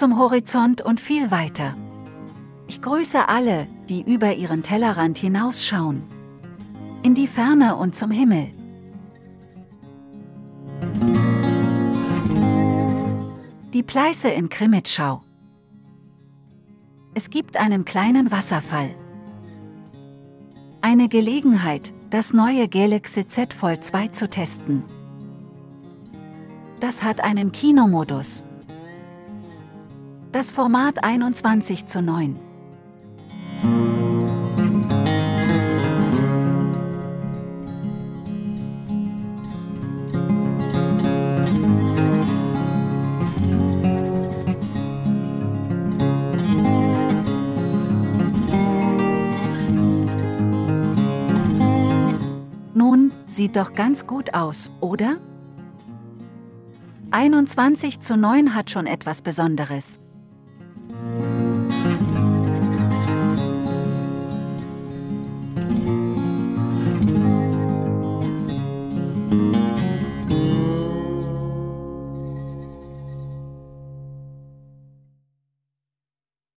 zum Horizont und viel weiter. Ich grüße alle, die über ihren Tellerrand hinausschauen. In die Ferne und zum Himmel. Die Pleiße in Krimitschau. Es gibt einen kleinen Wasserfall. Eine Gelegenheit, das neue Galaxy Z Fold 2 zu testen. Das hat einen Kinomodus. Das Format 21:9. Nun, sieht doch ganz gut aus, oder? 21:9 hat schon etwas Besonderes.